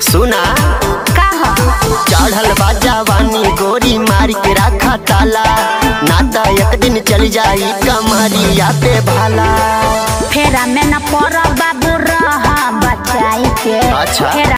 सुना चढ़ल बा जवानी गोरी मार के रखा ताला नाता एक दिन चल जाई कमरिया पे भाला। फेरा में न पड़ बाबू रह बचाई के। अच्छा। फेरा